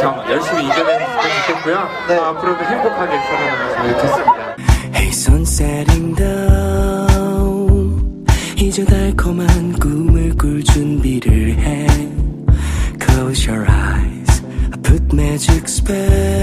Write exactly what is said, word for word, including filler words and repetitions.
참 열심히 이겨냈으면 좋겠고요. 네. 아, 앞으로도 행복하게 살아나갔으면 좋겠습니다. Hey, sun setting down. 이제 달콤한 꿈을 꿀 준비를 해. Close your eyes. I put magic spell.